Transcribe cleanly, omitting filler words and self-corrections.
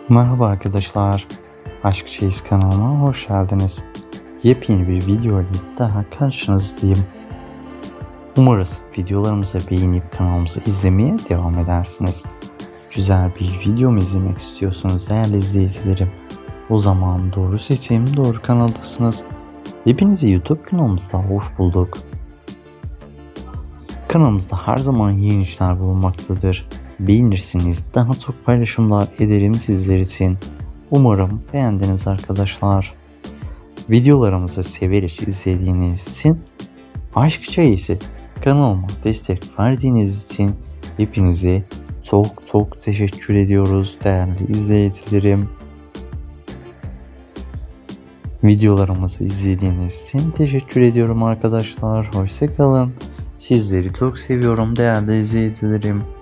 Merhaba arkadaşlar, Aşk Çeyiz kanalıma hoş geldiniz. Yepyeni bir video ile daha karşınızdayım. Umarız videolarımızı beğenip kanalımızı izlemeye devam edersiniz. Güzel bir video mu izlemek istiyorsunuz değerli izleyicilerim? O zaman doğru seçim, doğru kanaldasınız. Hepinizi YouTube kanalımızda hoş bulduk. Kanalımızda her zaman yeni işler bulunmaktadır. Beğenirsiniz, daha çok paylaşımlar ederim sizler için. Umarım beğendiniz arkadaşlar. Videolarımızı severek izlediğiniz için, Aşk Çeyizi kanalıma destek verdiğiniz için hepinize çok teşekkür ediyoruz değerli izleyicilerim. Videolarımızı izlediğiniz için teşekkür ediyorum arkadaşlar. Hoşça kalın. Sizleri çok seviyorum değerli izleyicilerim.